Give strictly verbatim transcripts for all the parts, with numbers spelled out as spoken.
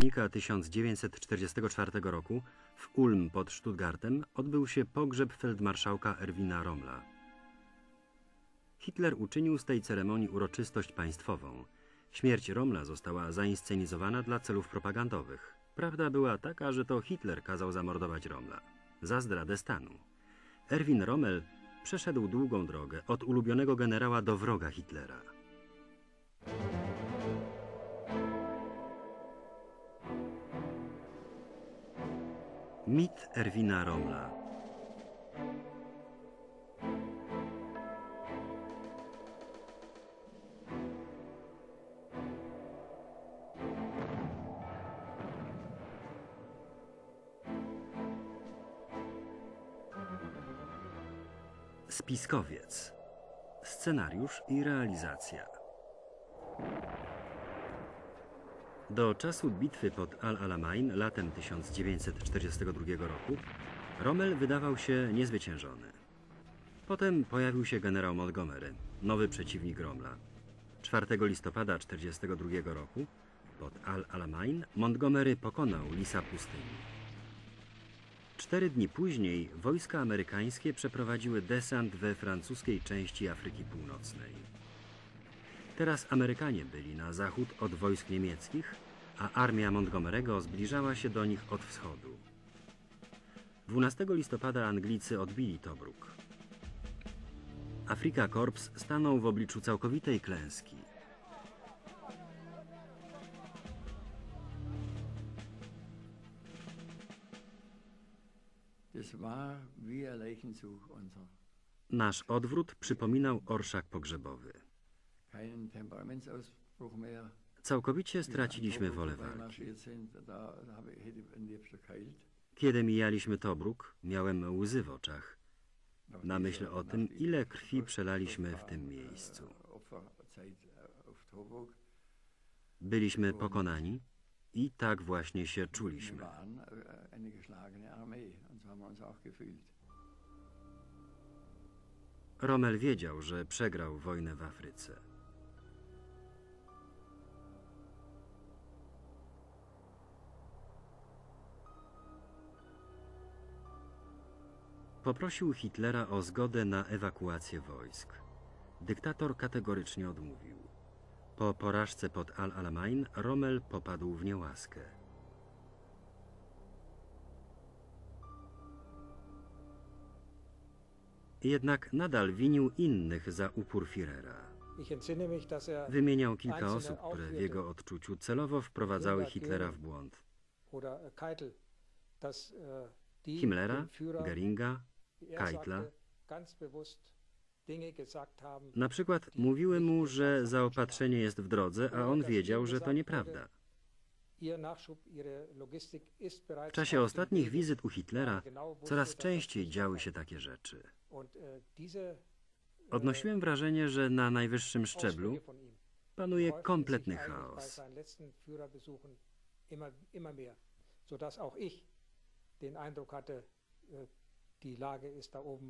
października tysiąc dziewięćset czterdziestego czwartego roku w Ulm pod Stuttgartem odbył się pogrzeb feldmarszałka Erwina Rommela. Hitler uczynił z tej ceremonii uroczystość państwową. Śmierć Rommela została zainscenizowana dla celów propagandowych. Prawda była taka, że to Hitler kazał zamordować Rommela za zdradę stanu. Erwin Rommel przeszedł długą drogę od ulubionego generała do wroga Hitlera. Mit Erwina Rommela. Spiskowiec. Scenariusz i realizacja. Do czasu bitwy pod Al-Alamein latem tysiąc dziewięćset czterdziestego drugiego roku Rommel wydawał się niezwyciężony. Potem pojawił się generał Montgomery, nowy przeciwnik Rommela. czwartego listopada tysiąc dziewięćset czterdziestego drugiego roku pod Al-Alamein Montgomery pokonał lisa pustyni. Cztery dni później wojska amerykańskie przeprowadziły desant we francuskiej części Afryki Północnej. Teraz Amerykanie byli na zachód od wojsk niemieckich, a armia Montgomery'ego zbliżała się do nich od wschodu. dwunastego listopada Anglicy odbili Tobruk. Afrika Korps stanął w obliczu całkowitej klęski. Nasz odwrót przypominał orszak pogrzebowy. Całkowicie straciliśmy wolę walki. Kiedy mijaliśmy Tobruk, miałem łzy w oczach na myśl o tym, ile krwi przelaliśmy w tym miejscu. Byliśmy pokonani i tak właśnie się czuliśmy. Rommel wiedział, że przegrał wojnę w Afryce. Poprosił Hitlera o zgodę na ewakuację wojsk. Dyktator kategorycznie odmówił. Po porażce pod Al-Alamein Rommel popadł w niełaskę. Jednak nadal winił innych za upór Führera. Wymieniał kilka osób, które w jego odczuciu celowo wprowadzały Hitlera w błąd. Himmlera, Göringa, Keitla. Na przykład mówiły mu, że zaopatrzenie jest w drodze, a on wiedział, że to nieprawda. W czasie ostatnich wizyt u Hitlera coraz częściej działy się takie rzeczy. Odnosiłem wrażenie, że na najwyższym szczeblu panuje kompletny chaos. Den Eindruck hatte, die Lage ist da oben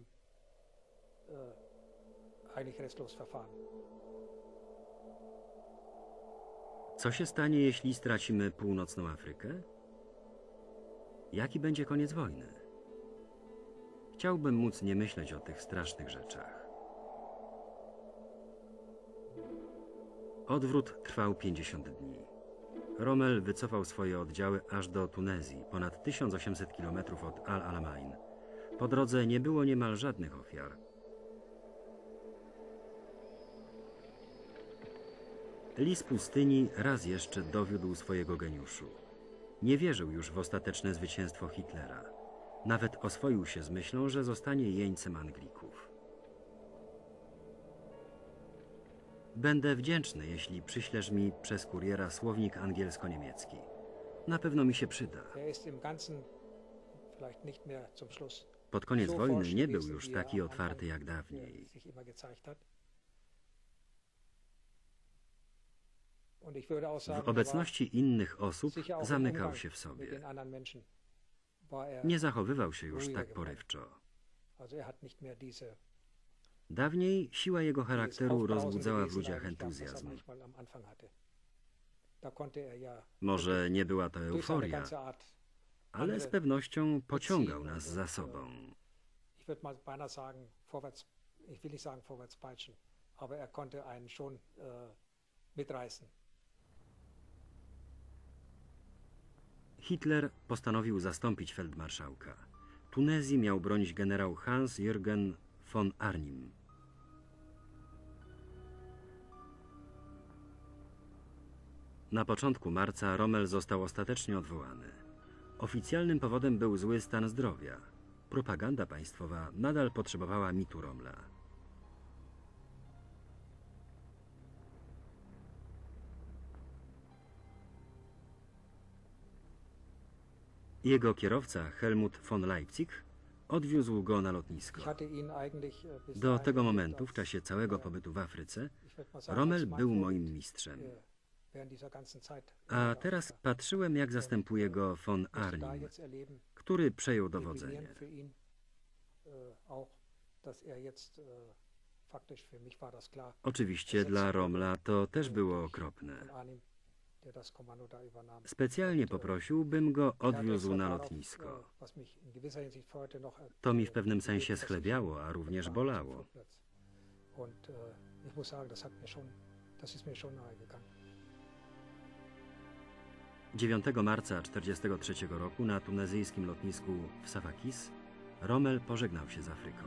eigentlich restlos verfahren. Co się stanie, jeśli stracimy północną Afrykę? Jaki będzie koniec wojny? Chciałbym móc nie myśleć o tych strasznych rzeczach. Odwrót trwał pięćdziesiąt dni. Rommel wycofał swoje oddziały aż do Tunezji, ponad tysiąc osiemset kilometrów od Al-Alamein. Po drodze nie było niemal żadnych ofiar. Lis pustyni raz jeszcze dowiódł swojego geniuszu. Nie wierzył już w ostateczne zwycięstwo Hitlera. Nawet oswoił się z myślą, że zostanie jeńcem Anglików. Będę wdzięczny, jeśli przyślesz mi przez kuriera słownik angielsko-niemiecki. Na pewno mi się przyda. Pod koniec wojny nie był już taki otwarty jak dawniej. W obecności innych osób zamykał się w sobie. Nie zachowywał się już tak porywczo. Dawniej siła jego charakteru rozbudzała w ludziach entuzjazm. da konnte er ja Może nie była to durch seine euforia, ganze Art ale z pewnością pociągał nas za sobą. ich würde mal beinahe sagen, vorwärts, ich will nicht sagen vorwärts peitschen, aber er konnte einen schon äh, mitreißen. Hitler postanowił zastąpić feldmarszałka. Tunezji miał bronić generał Hans-Jürgen von Arnim. Na początku marca Rommel został ostatecznie odwołany. Oficjalnym powodem był zły stan zdrowia. Propaganda państwowa nadal potrzebowała mitu Rommela. Jego kierowca Helmut von Leipzig odwiózł go na lotnisko. Ich hatte ihn eigentlich, äh, bis Do dahin tego erlebt momentu, w als, czasie całego äh, pobytu w Afryce, ich würd mal sagen, Rommel als mein był Vorbild, moim mistrzem. äh, während dieser ganzen Zeit. A teraz patrzyłem, jak zastępuje go von Musste da Arnim, jetzt erleben, który przejął dowodzenie. definieren für ihn äh, auch, dass er jetzt, äh, faktisch für mich war das klar, Oczywiście dla Rommela to też było okropne. von Arnim, der das Kommando da übernahm. Specjalnie poprosił, bym go Er hatte odwiózł zwar na darauf, lotnisko. äh, was mich in gewisser Hinsicht heute noch, äh, To mi w pewnym sensie dass ich schlebiało, a również bolało. Und äh, ich muss sagen, das hat mir schon, das ist mir schon nahe gegangen. dziewiątego marca tysiąc dziewięćset czterdziestego trzeciego roku na tunezyjskim lotnisku w Safakis Rommel pożegnał się z Afryką.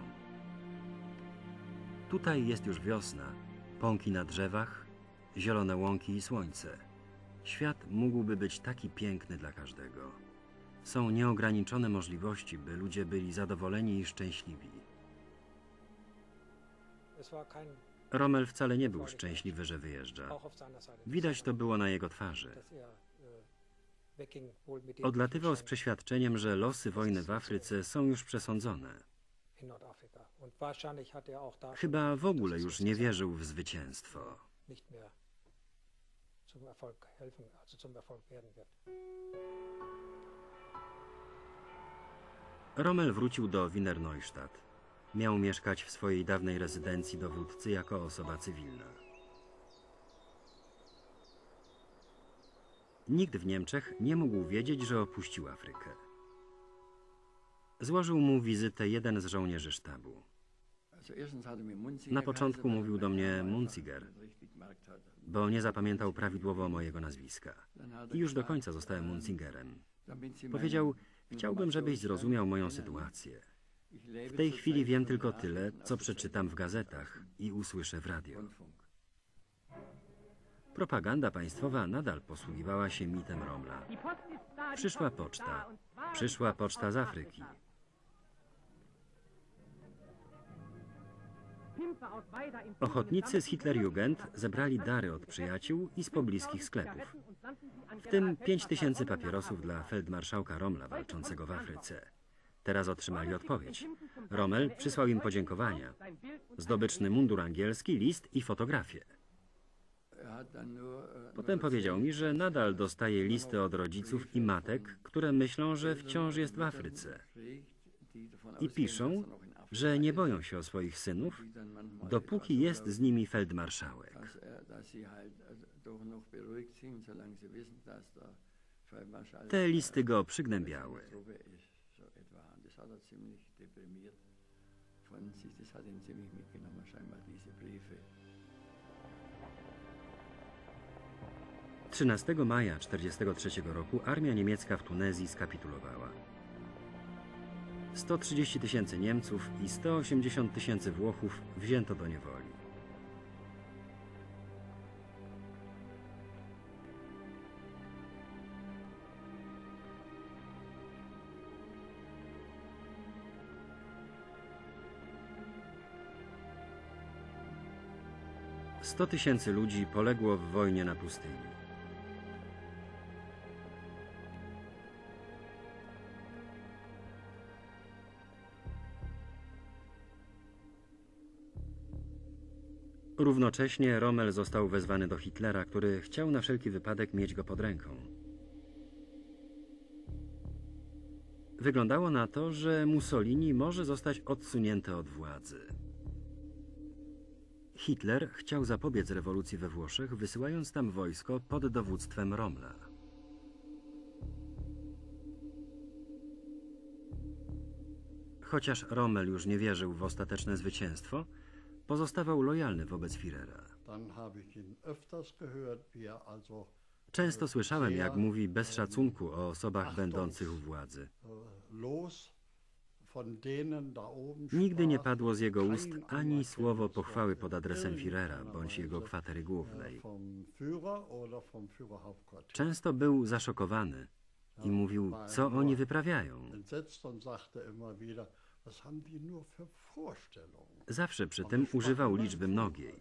Tutaj jest już wiosna, pąki na drzewach, zielone łąki i słońce. Świat mógłby być taki piękny dla każdego. Są nieograniczone możliwości, by ludzie byli zadowoleni i szczęśliwi. Es war kein, Rommel wcale nie był szczęśliwy, że wyjeżdża. auch auf seiner Seite. Widać to było na jego twarzy. Dass er, äh, wegging, wohl mit dem Odlatywał z Schein przeświadczeniem, że losy wojny w Afryce są już przesądzone. in Nordafrika. Und wahrscheinlich hat er auch da Chyba w ogóle już nie wierzył w zwycięstwo. nicht mehr zum Erfolg helfen, also zum Erfolg werden wird. Rommel wrócił do Wiener Neustadt. Miał mieszkać w swojej dawnej rezydencji dowódcy jako osoba cywilna. Nikt w Niemczech nie mógł wiedzieć, że opuścił Afrykę. Złożył mu wizytę jeden z żołnierzy sztabu. Na początku mówił do mnie Munziger, bo nie zapamiętał prawidłowo mojego nazwiska. I już do końca zostałem Munzingerem. Powiedział, chciałbym, żebyś zrozumiał moją sytuację. W tej chwili wiem tylko tyle, co przeczytam w gazetach i usłyszę w radio. Propaganda państwowa nadal posługiwała się mitem Rommela. Przyszła poczta. Przyszła poczta z Afryki. Ochotnicy z Hitlerjugend zebrali dary od przyjaciół i z pobliskich sklepów. W tym pięć tysięcy papierosów dla feldmarszałka Rommela walczącego w Afryce. Teraz otrzymali odpowiedź. Rommel przysłał im podziękowania. Zdobyczny mundur angielski, list i fotografię. Potem powiedział mi, że nadal dostaje listy od rodziców i matek, które myślą, że wciąż jest w Afryce. I piszą, że nie boją się o swoich synów, dopóki jest z nimi feldmarszałek. Te listy go przygnębiały. trzynastego maja tysiąc dziewięćset czterdziestego trzeciego roku armia niemiecka w Tunezji skapitulowała. sto trzydzieści tysięcy Niemców i sto osiemdziesiąt tysięcy Włochów wzięto do niewoli. sto tysięcy ludzi poległo w wojnie na pustyni. Równocześnie Rommel został wezwany do Hitlera, który chciał na wszelki wypadek mieć go pod ręką. Wyglądało na to, że Mussolini może zostać odsunięty od władzy. Hitler chciał zapobiec rewolucji we Włoszech, wysyłając tam wojsko pod dowództwem Rommela. Chociaż Rommel już nie wierzył w ostateczne zwycięstwo, pozostawał lojalny wobec Führera. Często słyszałem, jak mówi bez szacunku o osobach będących u władzy. Nigdy nie padło z jego ust ani słowo pochwały pod adresem Führera bądź jego kwatery głównej. Często był zaszokowany i mówił, co oni wyprawiają. Zawsze przy tym używał liczby mnogiej.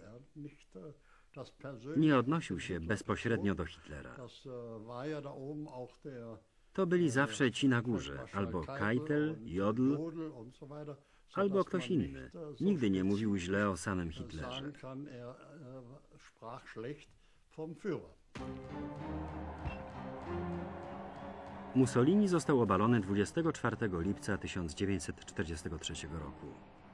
Nie odnosił się bezpośrednio do Hitlera. To byli zawsze ci na górze, albo Keitel, Jodl, albo ktoś inny. Nigdy nie mówił źle o samym Hitlerze. Mussolini został obalony dwudziestego czwartego lipca tysiąc dziewięćset czterdziestego trzeciego roku.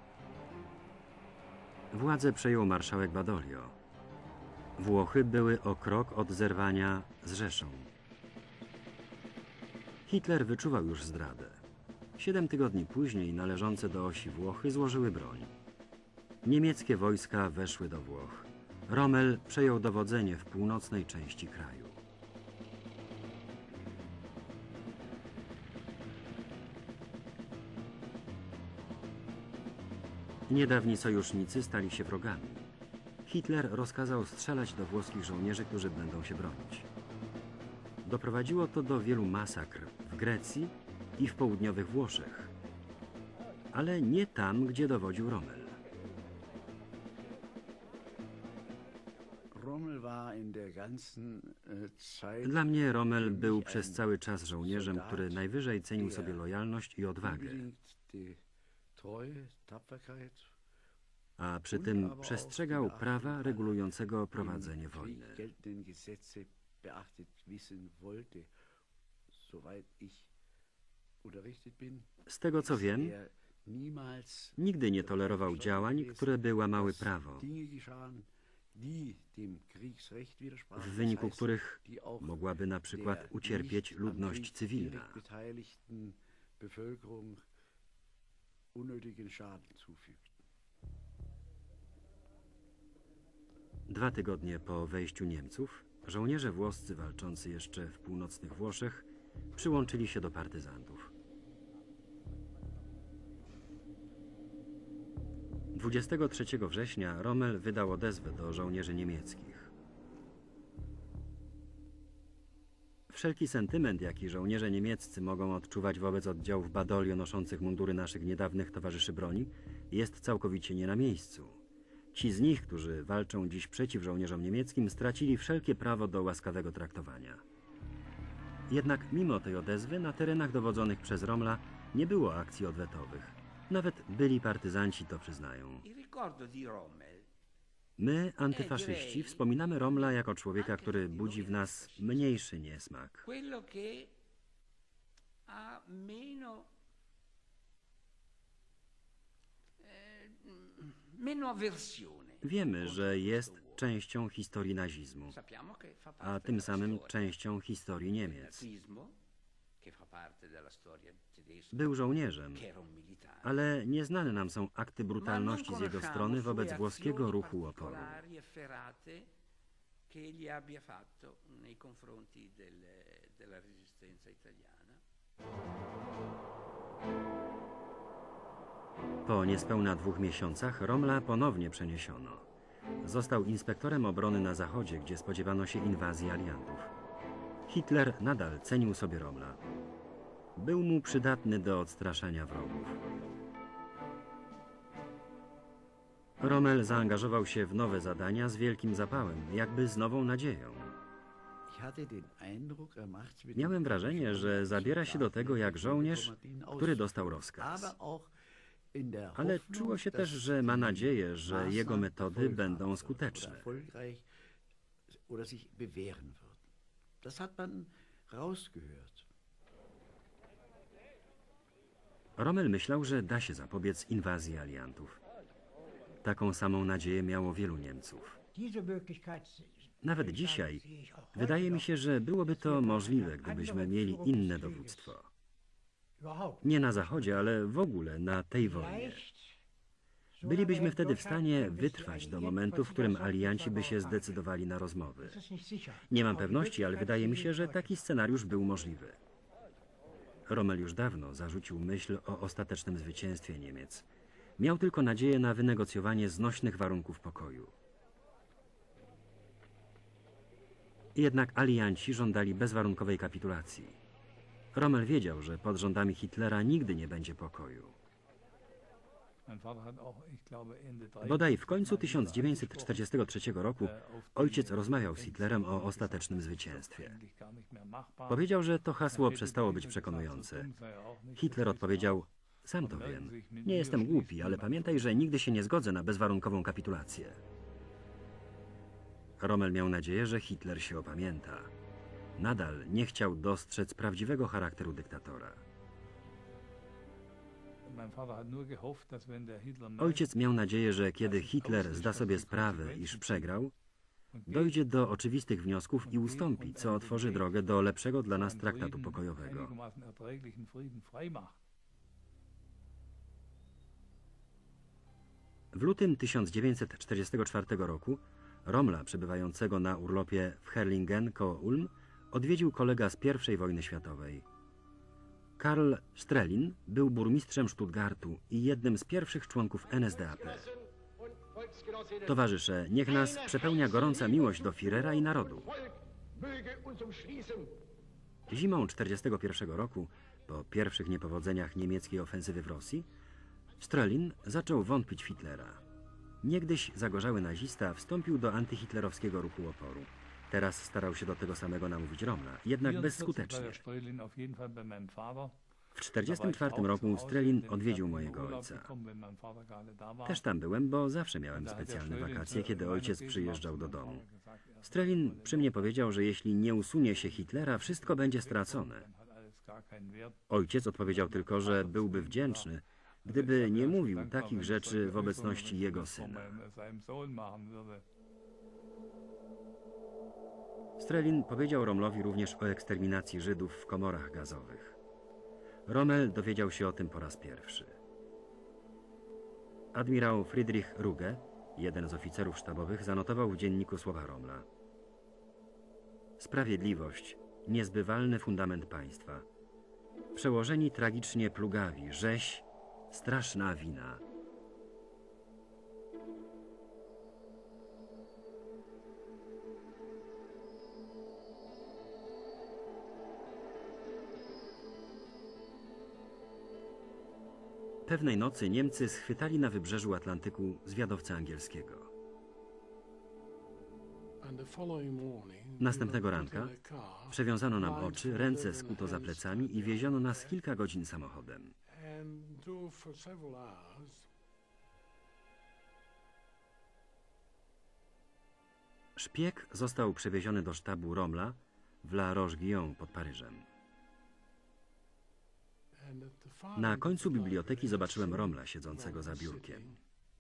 Władzę przejął marszałek Badoglio. Włochy były o krok od zerwania z Rzeszą. Hitler wyczuwał już zdradę. Siedem tygodni później należące do osi Włochy złożyły broń. Niemieckie wojska weszły do Włoch. Rommel przejął dowodzenie w północnej części kraju. Niedawni sojusznicy stali się wrogami. Hitler rozkazał strzelać do włoskich żołnierzy, którzy będą się bronić. Doprowadziło to do wielu masakr w Grecji i w południowych Włoszech, ale nie tam, gdzie dowodził Rommel. Dla mnie Rommel był przez cały czas żołnierzem, który najwyżej cenił sobie lojalność i odwagę, a przy tym przestrzegał prawa regulującego prowadzenie wojny. Z tego co wiem, nigdy nie tolerował działań, które by łamały prawo, w wyniku których mogłaby na przykład ucierpieć ludność cywilna. Dwa tygodnie po wejściu Niemców, żołnierze włoscy walczący jeszcze w północnych Włoszech przyłączyli się do partyzantów. dwudziestego trzeciego września Rommel wydał odezwę do żołnierzy niemieckich. Wszelki sentyment, jaki żołnierze niemieccy mogą odczuwać wobec oddziałów Badoglio noszących mundury naszych niedawnych towarzyszy broni, jest całkowicie nie na miejscu. Ci z nich, którzy walczą dziś przeciw żołnierzom niemieckim, stracili wszelkie prawo do łaskawego traktowania. Jednak mimo tej odezwy na terenach dowodzonych przez Rommela nie było akcji odwetowych. Nawet byli partyzanci to przyznają. My, antyfaszyści, wspominamy Rommela jako człowieka, który budzi w nas mniejszy niesmak. Wiemy, że jest częścią historii nazizmu, a tym samym częścią historii Niemiec. Był żołnierzem, ale nieznane nam są akty brutalności z jego strony wobec włoskiego ruchu oporu. Po niespełna dwóch miesiącach Rommela ponownie przeniesiono. Został inspektorem obrony na zachodzie, gdzie spodziewano się inwazji aliantów. Hitler nadal cenił sobie Rommela. Był mu przydatny do odstraszania wrogów. Rommel zaangażował się w nowe zadania z wielkim zapałem, jakby z nową nadzieją. Miałem wrażenie, że zabiera się do tego jak żołnierz, który dostał rozkaz. Ale czuło się też, że ma nadzieję, że jego metody będą skuteczne. Rommel myślał, że da się zapobiec inwazji aliantów. Taką samą nadzieję miało wielu Niemców. Nawet dzisiaj wydaje mi się, że byłoby to możliwe, gdybyśmy mieli inne dowództwo. Nie na Zachodzie, ale w ogóle na tej wojnie. Bylibyśmy wtedy w stanie wytrwać do momentu, w którym alianci by się zdecydowali na rozmowy. Nie mam pewności, ale wydaje mi się, że taki scenariusz był możliwy. Rommel już dawno zarzucił myśl o ostatecznym zwycięstwie Niemiec. Miał tylko nadzieję na wynegocjowanie znośnych warunków pokoju. Jednak alianci żądali bezwarunkowej kapitulacji. Rommel wiedział, że pod rządami Hitlera nigdy nie będzie pokoju. Bodaj w końcu tysiąc dziewięćset czterdziestego trzeciego roku ojciec rozmawiał z Hitlerem o ostatecznym zwycięstwie. Powiedział, że to hasło przestało być przekonujące. Hitler odpowiedział: sam to wiem, nie jestem głupi, ale pamiętaj, że nigdy się nie zgodzę na bezwarunkową kapitulację. Rommel miał nadzieję, że Hitler się opamięta. Nadal nie chciał dostrzec prawdziwego charakteru dyktatora. Ojciec miał nadzieję, że kiedy Hitler zda sobie sprawę, iż przegrał, dojdzie do oczywistych wniosków i ustąpi, co otworzy drogę do lepszego dla nas traktatu pokojowego. W lutym tysiąc dziewięćset czterdziestego czwartego roku Rommela, przebywającego na urlopie w Herrlingen koło Ulm, odwiedził kolega z pierwszej wojny światowej. Karl Strelin był burmistrzem Stuttgartu i jednym z pierwszych członków N S D A P. Towarzysze, niech nas przepełnia gorąca miłość do Führera i narodu. Zimą tysiąc dziewięćset czterdziestego pierwszego roku, po pierwszych niepowodzeniach niemieckiej ofensywy w Rosji, Strelin zaczął wątpić w Hitlera. Niegdyś zagorzały nazista wstąpił do antyhitlerowskiego ruchu oporu. Teraz starał się do tego samego namówić Rommela, jednak bezskutecznie. W tysiąc dziewięćset czterdziestym czwartym roku Strelin odwiedził mojego ojca. Też tam byłem, bo zawsze miałem specjalne wakacje, kiedy ojciec przyjeżdżał do domu. Strelin przy mnie powiedział, że jeśli nie usunie się Hitlera, wszystko będzie stracone. Ojciec odpowiedział tylko, że byłby wdzięczny, gdyby nie mówił takich rzeczy w obecności jego syna. Strelin powiedział Rommelowi również o eksterminacji Żydów w komorach gazowych. Rommel dowiedział się o tym po raz pierwszy. Admirał Friedrich Ruge, jeden z oficerów sztabowych, zanotował w dzienniku słowa Rommela. Sprawiedliwość, niezbywalny fundament państwa. Przełożeni tragicznie plugawi, rzeź, straszna wina. Pewnej nocy Niemcy schwytali na wybrzeżu Atlantyku zwiadowcę angielskiego. Następnego ranka przewiązano nam oczy, ręce skuto za plecami i wieziono nas kilka godzin samochodem. Szpieg został przewieziony do sztabu Rommela w La Roche-Guyon pod Paryżem. Na końcu biblioteki zobaczyłem Rommela siedzącego za biurkiem.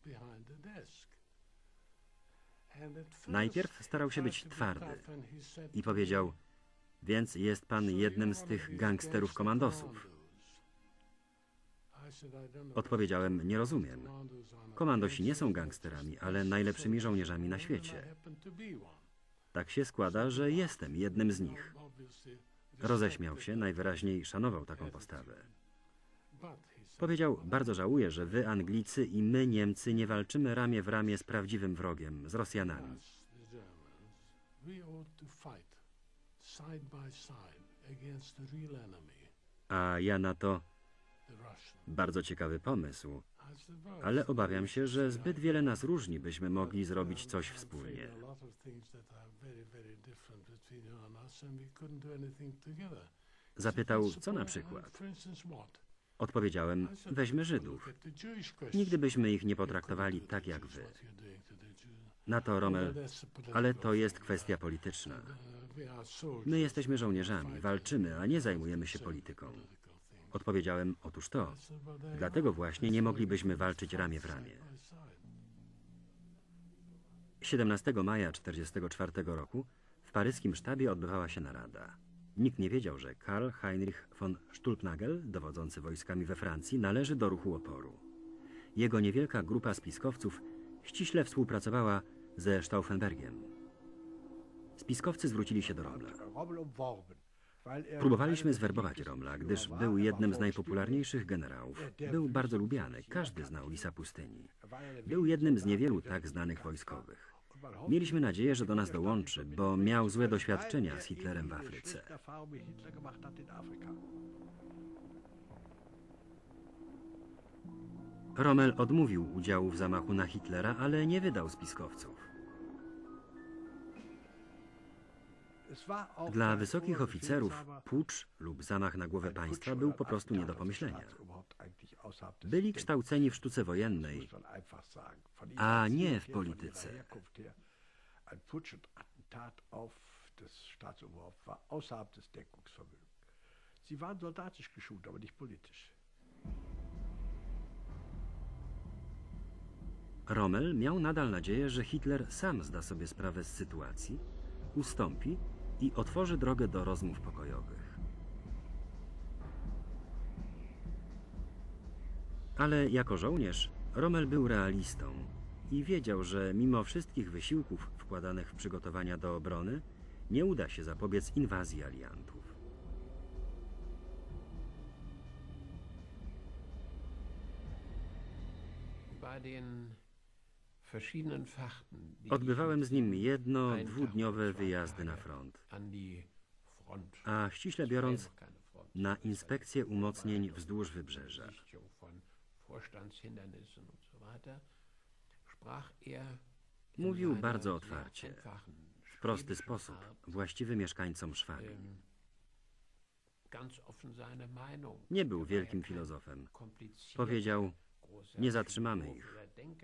Najpierw starał się być twardy i powiedział: więc jest pan jednym z tych gangsterów komandosów. Odpowiedziałem: nie rozumiem. Komandosi nie są gangsterami, ale najlepszymi żołnierzami na świecie. Tak się składa, że jestem jednym z nich. Roześmiał się, najwyraźniej szanował taką postawę. Powiedział: bardzo żałuję, że wy Anglicy i my Niemcy nie walczymy ramię w ramię z prawdziwym wrogiem, z Rosjanami. A ja na to: bardzo ciekawy pomysł, ale obawiam się, że zbyt wiele nas różni, byśmy mogli zrobić coś wspólnie. Zapytał: co na przykład? Odpowiedziałem: weźmy Żydów. Nigdy byśmy ich nie potraktowali tak jak wy. Na to Rommel: ale to jest kwestia polityczna. My jesteśmy żołnierzami, walczymy, a nie zajmujemy się polityką. Odpowiedziałem: otóż to. Dlatego właśnie nie moglibyśmy walczyć ramię w ramię. siedemnastego maja tysiąc dziewięćset czterdziestego czwartego roku w paryskim sztabie odbywała się narada. Nikt nie wiedział, że Karl Heinrich von Stulpnagel, dowodzący wojskami we Francji, należy do ruchu oporu. Jego niewielka grupa spiskowców ściśle współpracowała ze Stauffenbergiem. Spiskowcy zwrócili się do Rommela. Próbowaliśmy zwerbować Rommela, gdyż był jednym z najpopularniejszych generałów. Był bardzo lubiany, każdy znał Lisa Pustyni. Był jednym z niewielu tak znanych wojskowych. Mieliśmy nadzieję, że do nas dołączy, bo miał złe doświadczenia z Hitlerem w Afryce. Rommel odmówił udziału w zamachu na Hitlera, ale nie wydał spiskowców. Dla wysokich oficerów pucz lub zamach na głowę państwa był po prostu nie do pomyślenia. Byli kształceni w sztuce wojennej, a nie w polityce. Rommel miał nadal nadzieję, że Hitler sam zda sobie sprawę z sytuacji, ustąpi i otworzy drogę do rozmów pokojowych. Ale jako żołnierz Rommel był realistą i wiedział, że mimo wszystkich wysiłków wkładanych w przygotowania do obrony nie uda się zapobiec inwazji aliantów. Odbywałem z nim jedno-, dwudniowe wyjazdy na front, a ściśle biorąc na inspekcję umocnień wzdłuż wybrzeża. Mówił bardzo otwarcie, w prosty sposób, właściwy mieszkańcom Szwabii. Nie był wielkim filozofem. Powiedział, nie zatrzymamy ich.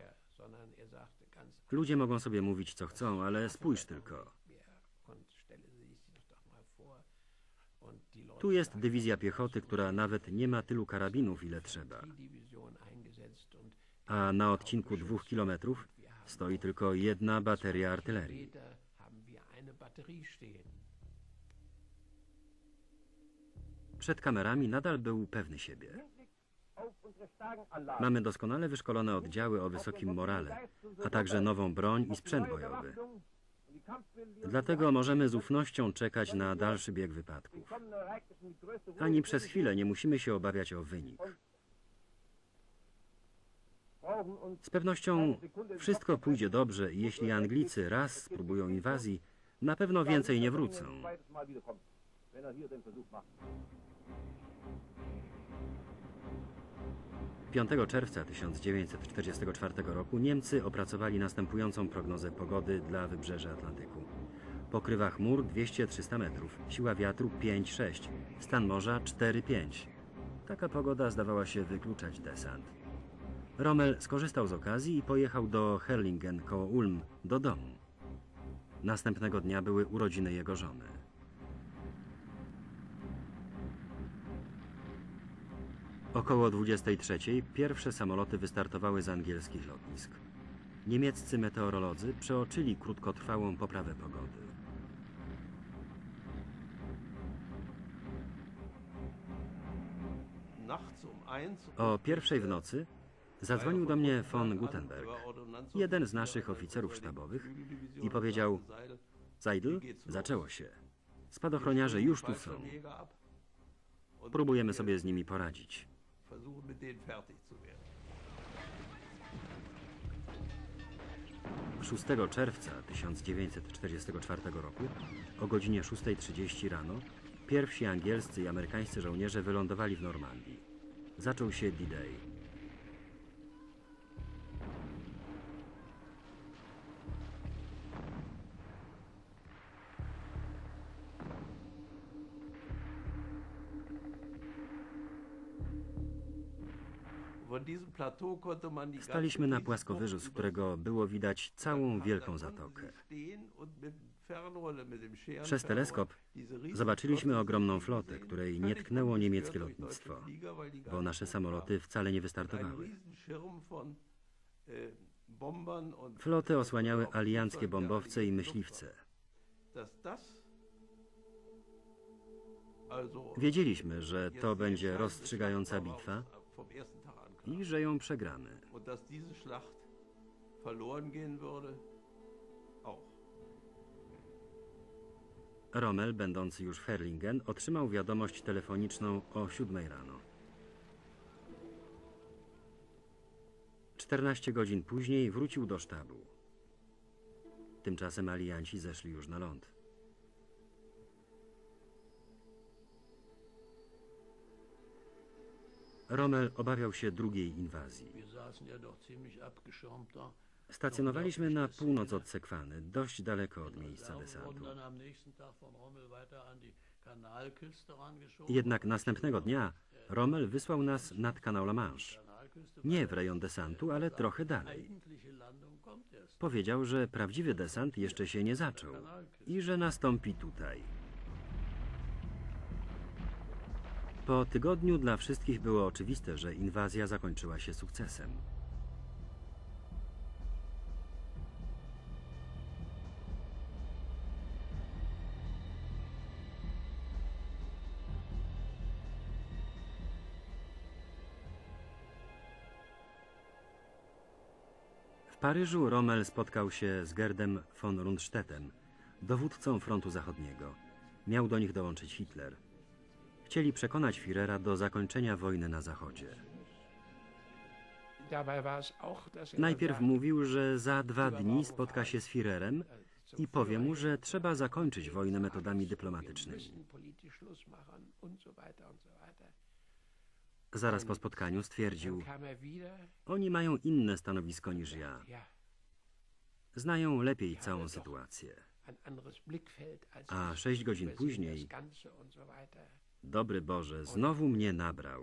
Ludzie mogą sobie mówić, co chcą, ale spójrz tylko. Tu jest dywizja piechoty, która nawet nie ma tylu karabinów, ile trzeba. A na odcinku dwóch kilometrów stoi tylko jedna bateria artylerii. Przed kamerami nadal był pewny siebie. Mamy doskonale wyszkolone oddziały o wysokim morale, a także nową broń i sprzęt bojowy. Dlatego możemy z ufnością czekać na dalszy bieg wypadków. Ani przez chwilę nie musimy się obawiać o wynik. Z pewnością wszystko pójdzie dobrze i jeśli Anglicy raz spróbują inwazji, na pewno więcej nie wrócą. piątego czerwca tysiąc dziewięćset czterdziestego czwartego roku Niemcy opracowali następującą prognozę pogody dla wybrzeża Atlantyku. Pokrywa chmur dwieście do trzystu metrów, siła wiatru pięć sześć, stan morza cztery pięć. Taka pogoda zdawała się wykluczać desant. Rommel skorzystał z okazji i pojechał do Herlingen koło Ulm, do domu. Następnego dnia były urodziny jego żony. Około dwudziestej trzeciej pierwsze samoloty wystartowały z angielskich lotnisk. Niemieccy meteorolodzy przeoczyli krótkotrwałą poprawę pogody. O pierwszej w nocy zadzwonił do mnie von Gutenberg, jeden z naszych oficerów sztabowych, i powiedział: Seidl, zaczęło się. Spadochroniarze już tu są. Próbujemy sobie z nimi poradzić. szóstego czerwca tysiąc dziewięćset czterdziestego czwartego roku o godzinie szóstej trzydzieści rano pierwsi angielscy i amerykańscy żołnierze wylądowali w Normandii. Zaczął się D-Day. Staliśmy na płaskowyżu, z którego było widać całą wielką zatokę. Przez teleskop zobaczyliśmy ogromną flotę, której nie tknęło niemieckie lotnictwo, bo nasze samoloty wcale nie wystartowały. Flotę osłaniały alianckie bombowce i myśliwce. Wiedzieliśmy, że to będzie rozstrzygająca bitwa i że ją przegramy. Rommel, będący już w Herlingen, otrzymał wiadomość telefoniczną o siódmej rano. czternaście godzin później wrócił do sztabu. Tymczasem alianci zeszli już na ląd. Rommel obawiał się drugiej inwazji. Stacjonowaliśmy na północ od Sekwany, dość daleko od miejsca desantu. Jednak następnego dnia Rommel wysłał nas nad kanał La Manche. Nie w rejon desantu, ale trochę dalej. Powiedział, że prawdziwy desant jeszcze się nie zaczął i że nastąpi tutaj. Po tygodniu dla wszystkich było oczywiste, że inwazja zakończyła się sukcesem. W Paryżu Rommel spotkał się z Gerdem von Rundstedtem, dowódcą frontu zachodniego. Miał do nich dołączyć Hitler. Chcieli przekonać Führera do zakończenia wojny na Zachodzie. Najpierw mówił, że za dwa dni spotka się z Führerem i powie mu, że trzeba zakończyć wojnę metodami dyplomatycznymi. Zaraz po spotkaniu stwierdził: oni mają inne stanowisko niż ja. Znają lepiej całą sytuację. A sześć godzin później: dobry Boże, znowu mnie nabrał.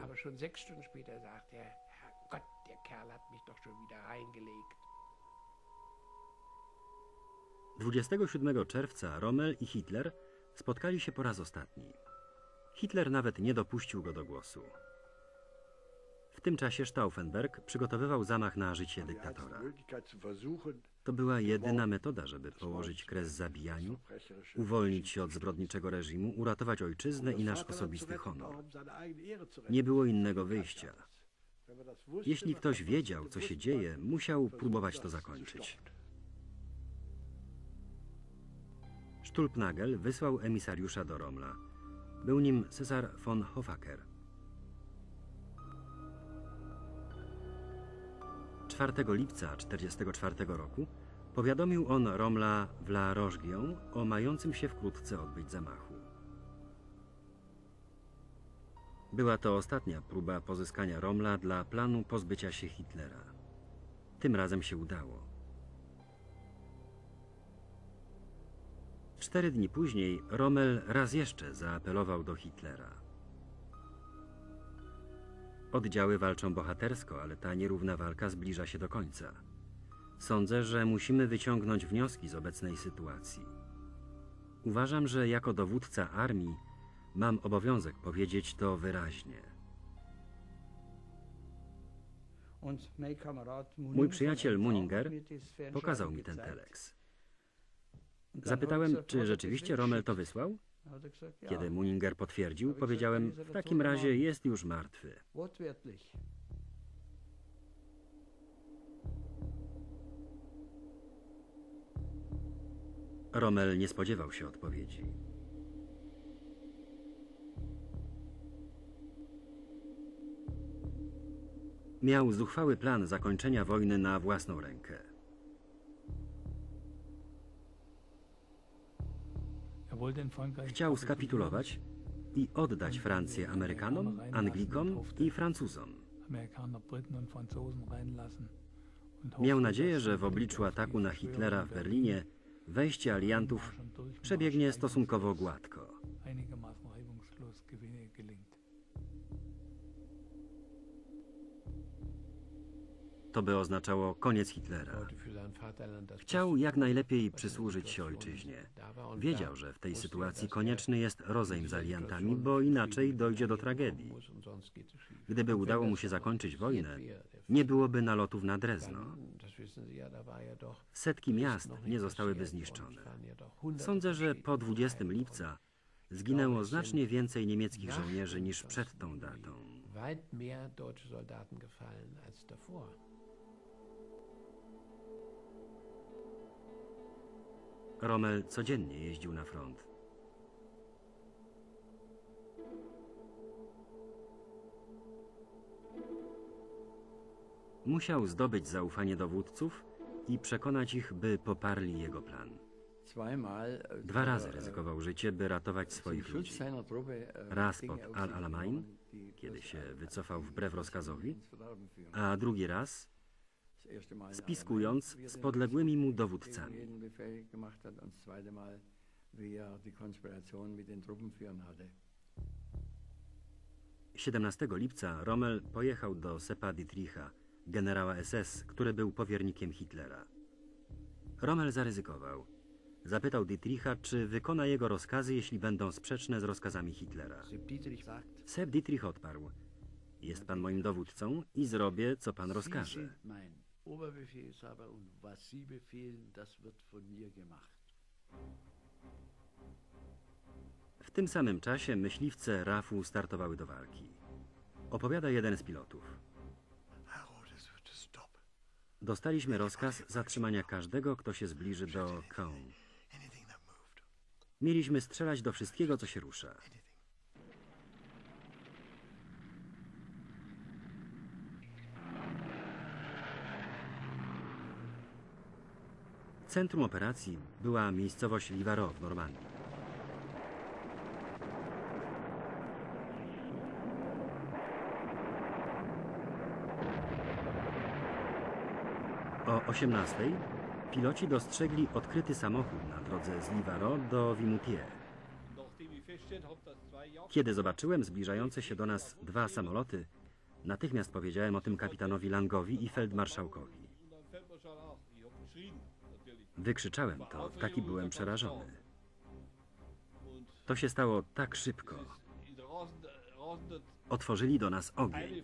dwudziestego siódmego czerwca Rommel i Hitler spotkali się po raz ostatni. Hitler nawet nie dopuścił go do głosu. W tym czasie Stauffenberg przygotowywał zamach na życie dyktatora. To była jedyna metoda, żeby położyć kres zabijaniu, uwolnić się od zbrodniczego reżimu, uratować ojczyznę i nasz osobisty honor. Nie było innego wyjścia. Jeśli ktoś wiedział, co się dzieje, musiał próbować to zakończyć. Stulpnagel wysłał emisariusza do Rommla. Był nim Cezar von Hoffaker. czwartego lipca tysiąc dziewięćset czterdziestego czwartego roku powiadomił on Rommla w La Roche-Guyon o mającym się wkrótce odbyć zamachu. Była to ostatnia próba pozyskania Rommla dla planu pozbycia się Hitlera. Tym razem się udało. Cztery dni później Rommel raz jeszcze zaapelował do Hitlera. Oddziały walczą bohatersko, ale ta nierówna walka zbliża się do końca. Sądzę, że musimy wyciągnąć wnioski z obecnej sytuacji. Uważam, że jako dowódca armii mam obowiązek powiedzieć to wyraźnie. Mój przyjaciel Munninger pokazał mi ten teleks. Zapytałem, czy rzeczywiście Rommel to wysłał? Kiedy Munninger potwierdził, powiedziałem: w takim razie jest już martwy. Rommel nie spodziewał się odpowiedzi. Miał zuchwały plan zakończenia wojny na własną rękę. Chciał skapitulować i oddać Francję Amerykanom, Anglikom i Francuzom. Miał nadzieję, że w obliczu ataku na Hitlera w Berlinie wejście aliantów przebiegnie stosunkowo gładko. To by oznaczało koniec Hitlera. Chciał jak najlepiej przysłużyć się ojczyźnie. Wiedział, że w tej sytuacji konieczny jest rozejm z aliantami, bo inaczej dojdzie do tragedii. Gdyby udało mu się zakończyć wojnę, nie byłoby nalotów na Drezno. Setki miast nie zostałyby zniszczone. Sądzę, że po dwudziestego lipca zginęło znacznie więcej niemieckich żołnierzy niż przed tą datą. Weit mehr deutsche Soldaten gefallen als davor. Rommel codziennie jeździł na front. Musiał zdobyć zaufanie dowódców i przekonać ich, by poparli jego plan. Dwa razy ryzykował życie, by ratować swoich ludzi. Raz pod Al Alamein, kiedy się wycofał wbrew rozkazowi, a drugi raz spiskując z podległymi mu dowódcami. siedemnastego lipca Rommel pojechał do Seppa Dietricha, generała S S, który był powiernikiem Hitlera. Rommel zaryzykował. Zapytał Dietricha, czy wykona jego rozkazy, jeśli będą sprzeczne z rozkazami Hitlera. Sepp Dietrich odparł: jest pan moim dowódcą i zrobię, co pan rozkaże. W tym samym czasie myśliwce R A F-u startowały do walki. Opowiada jeden z pilotów. Dostaliśmy rozkaz zatrzymania każdego, kto się zbliży do Caen. Mieliśmy strzelać do wszystkiego, co się rusza. Centrum operacji była miejscowość Livarot w Normandii. O osiemnastej piloci dostrzegli odkryty samochód na drodze z Livarot do Vimoutiers. Kiedy zobaczyłem zbliżające się do nas dwa samoloty, natychmiast powiedziałem o tym kapitanowi Langowi i feldmarszałkowi. Wykrzyczałem to, taki byłem przerażony. To się stało tak szybko. Otworzyli do nas ogień.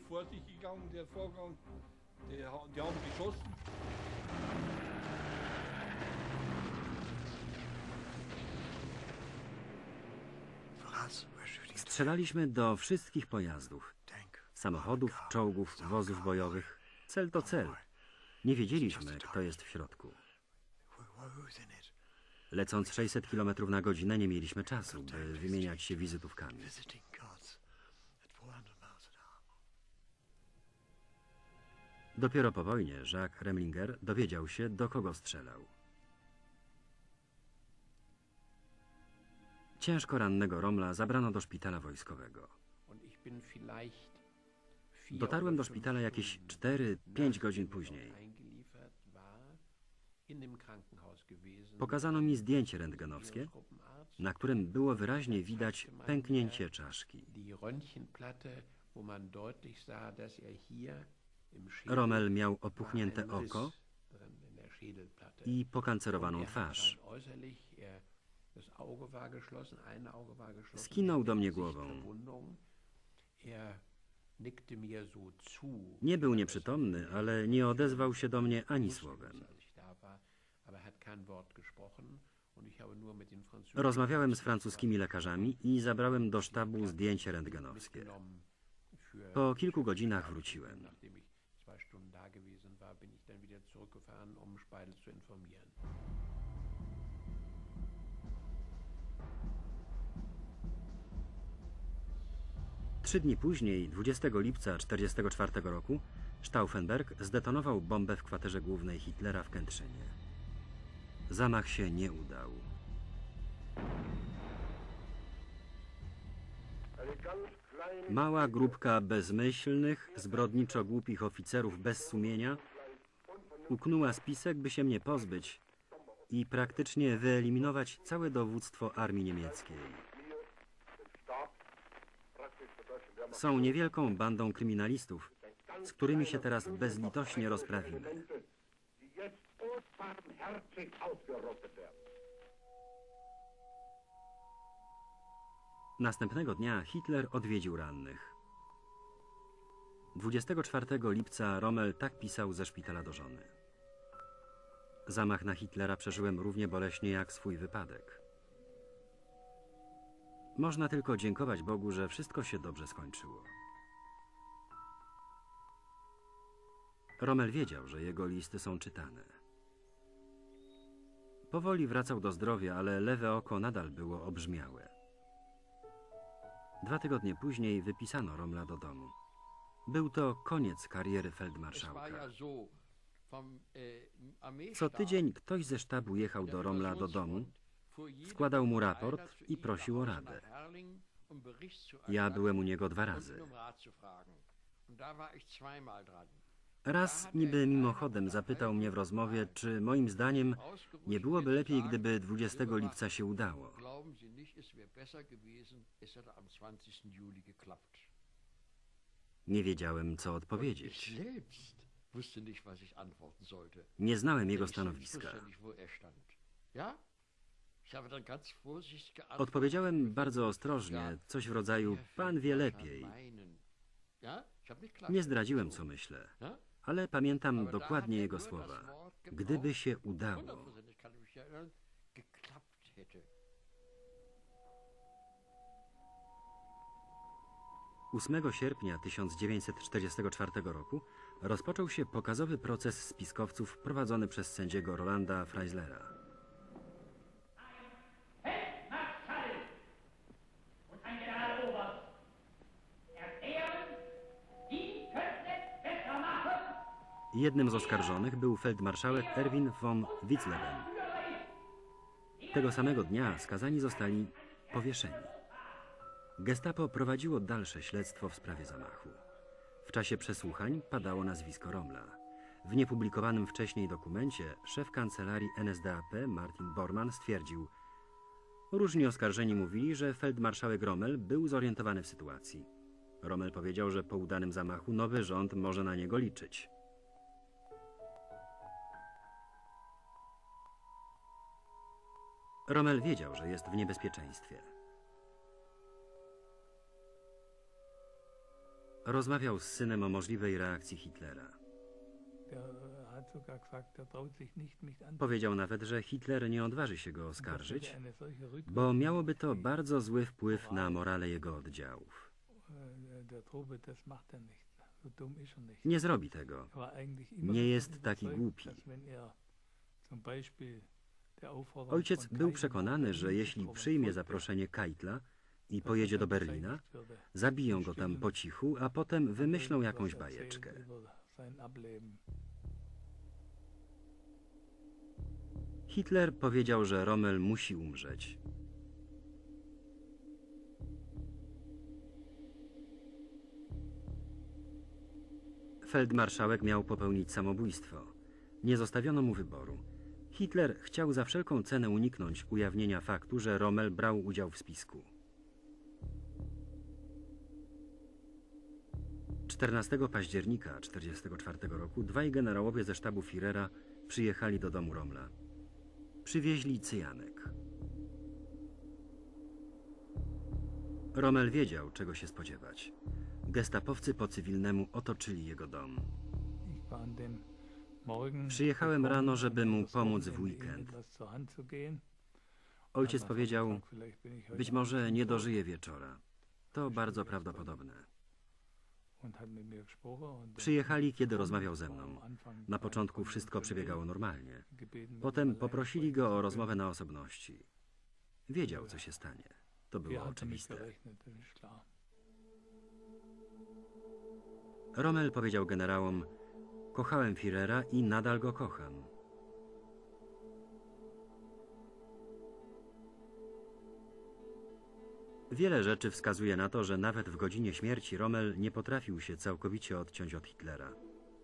Strzelaliśmy do wszystkich pojazdów, samochodów, czołgów, wozów bojowych. Cel to cel. Nie wiedzieliśmy, kto jest w środku. Lecąc sześćset kilometrów na godzinę nie mieliśmy czasu, by wymieniać się wizytówkami. Dopiero po wojnie Jacques Remlinger dowiedział się, do kogo strzelał. Ciężko rannego Rommela zabrano do szpitala wojskowego. Dotarłem do szpitala jakieś cztery pięć godzin później. Pokazano mi zdjęcie rentgenowskie, na którym było wyraźnie widać pęknięcie czaszki. Rommel miał opuchnięte oko i pokancerowaną twarz. Skinął do mnie głową. Nie był nieprzytomny, ale nie odezwał się do mnie ani słowem. Rozmawiałem z francuskimi lekarzami i zabrałem do sztabu zdjęcie rentgenowskie. Po kilku godzinach wróciłem. Trzy dni później, dwudziestego lipca tysiąc dziewięćset czterdziestego czwartego roku, Stauffenberg zdetonował bombę w kwaterze głównej Hitlera w Kętrzynie. Zamach się nie udał. Mała grupka bezmyślnych, zbrodniczo głupich oficerów bez sumienia uknuła spisek, by się mnie pozbyć i praktycznie wyeliminować całe dowództwo armii niemieckiej. Są niewielką bandą kryminalistów, z którymi się teraz bezlitośnie rozprawimy. Następnego dnia Hitler odwiedził rannych. dwudziestego czwartego lipca Rommel tak pisał ze szpitala do żony. Zamach na Hitlera przeżyłem równie boleśnie jak swój wypadek. Można tylko dziękować Bogu, że wszystko się dobrze skończyło. Rommel wiedział, że jego listy są czytane. Powoli wracał do zdrowia, ale lewe oko nadal było obrzmiałe. Dwa tygodnie później wypisano Rommela do domu. Był to koniec kariery feldmarszałka. Co tydzień ktoś ze sztabu jechał do Rommela do domu, składał mu raport i prosił o radę. Ja byłem u niego dwa razy. Raz niby mimochodem zapytał mnie w rozmowie, czy moim zdaniem nie byłoby lepiej, gdyby dwudziestego lipca się udało. Nie wiedziałem, co odpowiedzieć. Nie znałem jego stanowiska. Odpowiedziałem bardzo ostrożnie, coś w rodzaju pan wie lepiej. Nie zdradziłem, co myślę, ale pamiętam dokładnie jego słowa. Gdyby się udało. ósmego sierpnia tysiąc dziewięćset czterdziestego czwartego roku rozpoczął się pokazowy proces spiskowców prowadzony przez sędziego Rolanda Freislera. Jednym z oskarżonych był feldmarszałek Erwin von Witzleben. Tego samego dnia skazani zostali powieszeni. Gestapo prowadziło dalsze śledztwo w sprawie zamachu. W czasie przesłuchań padało nazwisko Rommela. W niepublikowanym wcześniej dokumencie szef kancelarii N S D A P Martin Bormann stwierdził: różni oskarżeni mówili, że feldmarszałek Rommel był zorientowany w sytuacji. Rommel powiedział, że po udanym zamachu nowy rząd może na niego liczyć. Rommel wiedział, że jest w niebezpieczeństwie. Rozmawiał z synem o możliwej reakcji Hitlera. Powiedział nawet, że Hitler nie odważy się go oskarżyć, bo miałoby to bardzo zły wpływ na morale jego oddziałów. Nie zrobi tego. Nie jest taki głupi. Ojciec był przekonany, że jeśli przyjmie zaproszenie Keitla i pojedzie do Berlina, zabiją go tam po cichu, a potem wymyślą jakąś bajeczkę. Hitler powiedział, że Rommel musi umrzeć. Feldmarszałek miał popełnić samobójstwo. Nie zostawiono mu wyboru. Hitler chciał za wszelką cenę uniknąć ujawnienia faktu, że Rommel brał udział w spisku. czternastego października tysiąc dziewięćset czterdziestego czwartego roku dwaj generałowie ze sztabu Führera przyjechali do domu Rommela. Przywieźli cyjanek. Rommel wiedział, czego się spodziewać. Gestapowcy po cywilnemu otoczyli jego dom. Przyjechałem rano, żeby mu pomóc w weekend. Ojciec powiedział, być może nie dożyje wieczora. To bardzo prawdopodobne. Przyjechali, kiedy rozmawiał ze mną. Na początku wszystko przebiegało normalnie. Potem poprosili go o rozmowę na osobności. Wiedział, co się stanie. To było oczywiste. Rommel powiedział generałom: kochałem Führera i nadal go kocham. Wiele rzeczy wskazuje na to, że nawet w godzinie śmierci Rommel nie potrafił się całkowicie odciąć od Hitlera.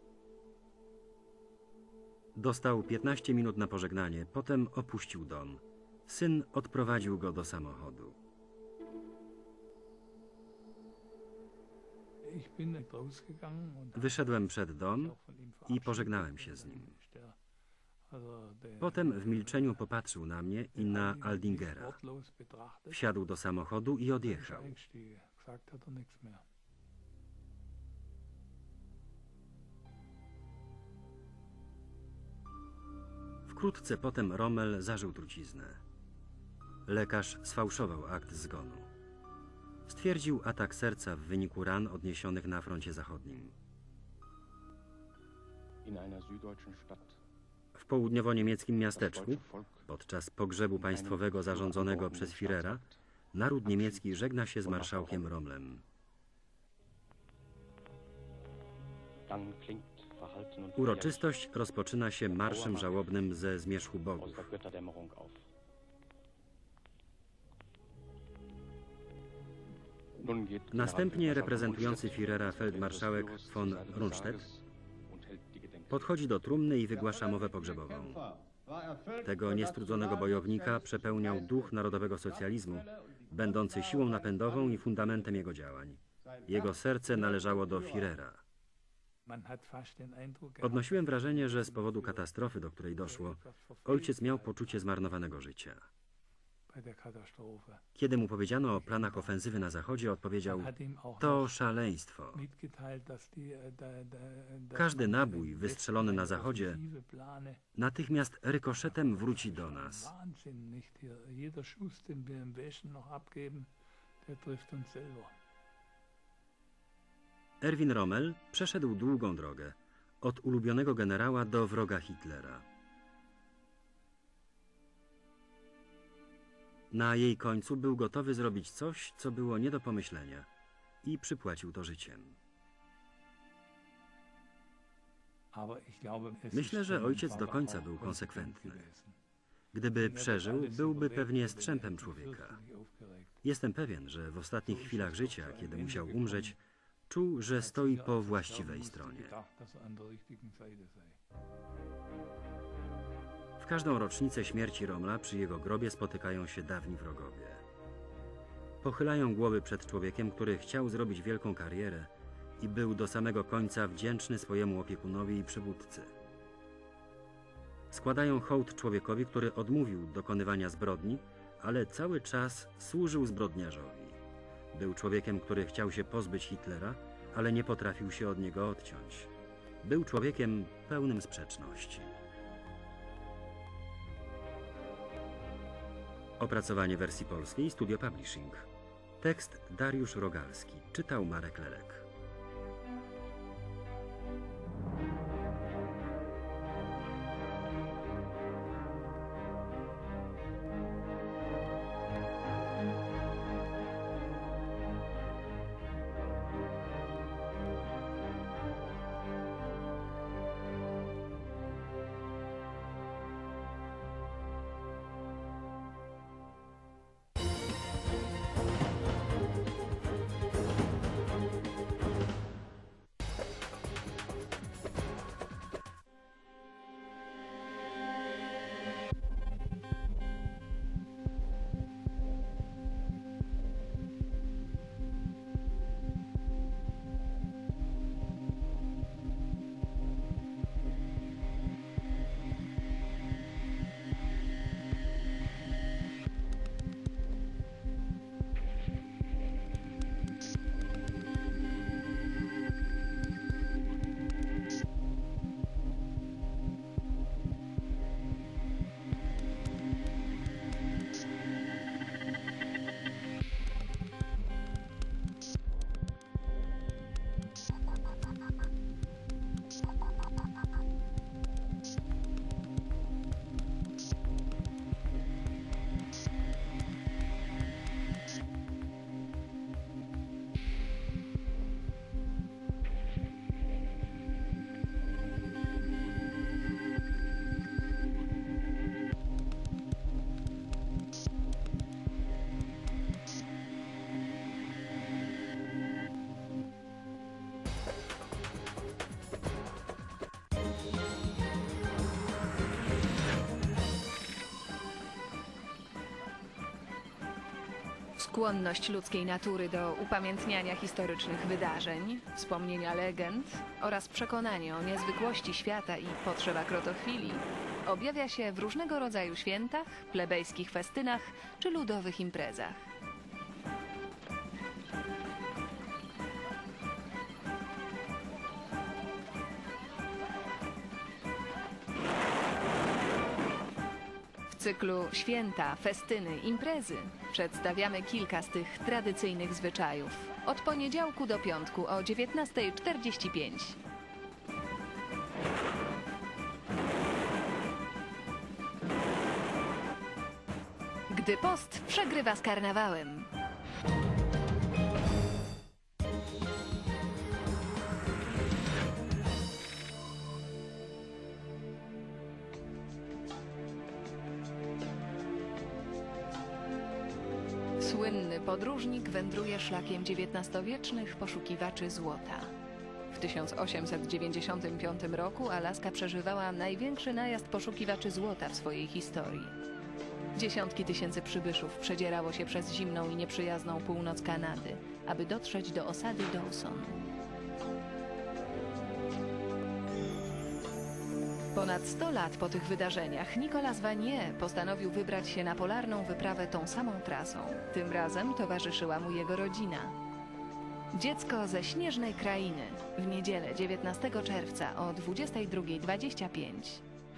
Dostał piętnaście minut na pożegnanie, potem opuścił dom. Syn odprowadził go do samochodu. Wyszedłem przed dom i pożegnałem się z nim. Potem w milczeniu popatrzył na mnie i na Aldingera. Wsiadł do samochodu i odjechał. Wkrótce potem Rommel zażył truciznę. Lekarz sfałszował akt zgonu. Stwierdził atak serca w wyniku ran odniesionych na froncie zachodnim. W południowo-niemieckim miasteczku, podczas pogrzebu państwowego zarządzonego przez Führera, naród niemiecki żegna się z marszałkiem Rommelem. Uroczystość rozpoczyna się marszem żałobnym ze zmierzchu bogów. Następnie reprezentujący Führera feldmarszałek von Rundstedt podchodzi do trumny i wygłasza mowę pogrzebową. Tego niestrudzonego bojownika przepełniał duch narodowego socjalizmu, będący siłą napędową i fundamentem jego działań. Jego serce należało do Führera. Odnosiłem wrażenie, że z powodu katastrofy, do której doszło, ojciec miał poczucie zmarnowanego życia. Kiedy mu powiedziano o planach ofensywy na zachodzie, odpowiedział: to szaleństwo. Każdy nabój wystrzelony na zachodzie natychmiast rykoszetem wróci do nas. Erwin Rommel przeszedł długą drogę, od ulubionego generała do wroga Hitlera. Na jej końcu był gotowy zrobić coś, co było nie do pomyślenia, i przypłacił to życiem. Myślę, że ojciec do końca był konsekwentny. Gdyby przeżył, byłby pewnie strzępem człowieka. Jestem pewien, że w ostatnich chwilach życia, kiedy musiał umrzeć, czuł, że stoi po właściwej stronie. W każdą rocznicę śmierci Rommela przy jego grobie spotykają się dawni wrogowie. Pochylają głowy przed człowiekiem, który chciał zrobić wielką karierę i był do samego końca wdzięczny swojemu opiekunowi i przywódcy. Składają hołd człowiekowi, który odmówił dokonywania zbrodni, ale cały czas służył zbrodniarzowi. Był człowiekiem, który chciał się pozbyć Hitlera, ale nie potrafił się od niego odciąć. Był człowiekiem pełnym sprzeczności. Opracowanie wersji polskiej Studio Publishing. Tekst Dariusz Rogalski. Czytał Marek Lelek. Skłonność ludzkiej natury do upamiętniania historycznych wydarzeń, wspomnienia legend oraz przekonanie o niezwykłości świata i potrzeb akrotochwilii objawia się w różnego rodzaju świętach, plebejskich festynach czy ludowych imprezach. cyklu Święta, festyny, imprezy przedstawiamy kilka z tych tradycyjnych zwyczajów. Od poniedziałku do piątku o dziewiętnasta czterdzieści pięć. Gdy post przegrywa z karnawałem. Słynny podróżnik wędruje szlakiem dziewiętnastowiecznych poszukiwaczy złota. W tysiąc osiemset dziewięćdziesiątym piątym roku Alaska przeżywała największy najazd poszukiwaczy złota w swojej historii. Dziesiątki tysięcy przybyszów przedzierało się przez zimną i nieprzyjazną północ Kanady, aby dotrzeć do osady Dawson. Ponad sto lat po tych wydarzeniach Nicolas Vanier postanowił wybrać się na polarną wyprawę tą samą trasą. Tym razem towarzyszyła mu jego rodzina. Dziecko ze śnieżnej krainy w niedzielę dziewiętnastego czerwca o dwudziestej drugiej dwadzieścia pięć.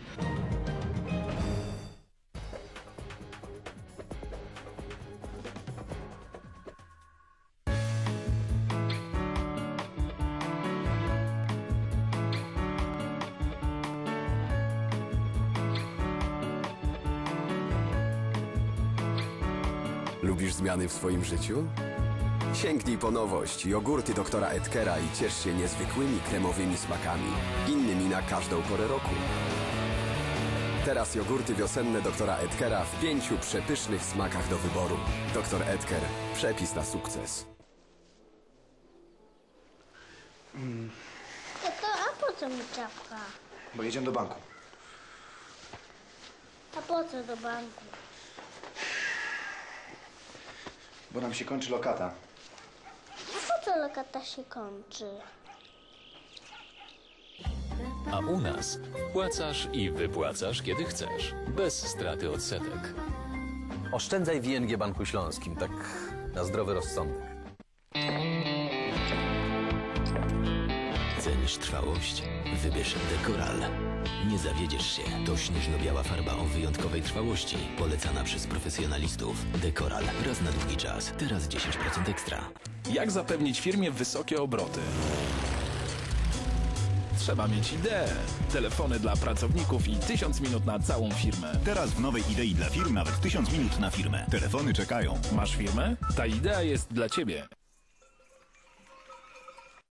Lubisz zmiany w swoim życiu? Sięgnij po nowość, jogurty doktora Edkera i ciesz się niezwykłymi kremowymi smakami, innymi na każdą porę roku. Teraz jogurty wiosenne doktora Edkera w pięciu przepysznych smakach do wyboru. doktor Edker. Przepis na sukces. Tato, a po co mi czapka? Bo jedziemy do banku. A po co do banku? Bo nam się kończy lokata. A po co lokata się kończy? A u nas wpłacasz i wypłacasz, kiedy chcesz, bez straty odsetek. Oszczędzaj w I N G Banku Śląskim, tak na zdrowy rozsądek. Cenisz trwałość? Wybierz Decoral. Nie zawiedziesz się. To śnieżno-biała farba o wyjątkowej trwałości. Polecana przez profesjonalistów. Decoral. Raz na długi czas. Teraz dziesięć procent ekstra. Jak zapewnić firmie wysokie obroty? Trzeba mieć ideę. Telefony dla pracowników i tysiąc minut na całą firmę. Teraz w nowej idei dla firm nawet tysiąc minut na firmę. Telefony czekają. Masz firmę? Ta idea jest dla ciebie.